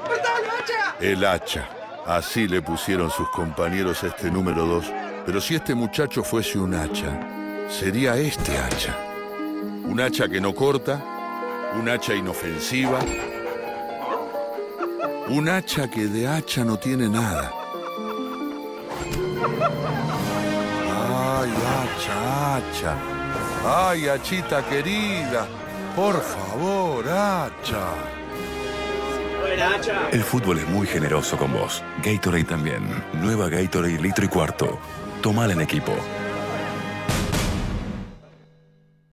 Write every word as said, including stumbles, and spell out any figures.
El hacha. Así le pusieron sus compañeros a este número dos. Pero si este muchacho fuese un hacha, sería este hacha. Un hacha que no corta, un hacha inofensiva, un hacha que de hacha no tiene nada. Ay, hacha, hacha. Ay, hachita querida. Por favor, hacha. El fútbol es muy generoso con vos. Gatorade también. Nueva Gatorade litro y cuarto. Tomala en equipo.